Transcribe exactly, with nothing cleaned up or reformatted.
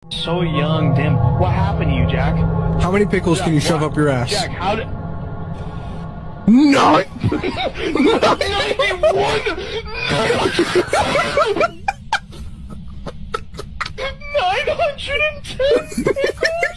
So young, damn. What happened to you, Jack? How many pickles Jack, can you shove what? up your ass? Jack, how did... Nine! ninety-one! nine hundred ten pickles!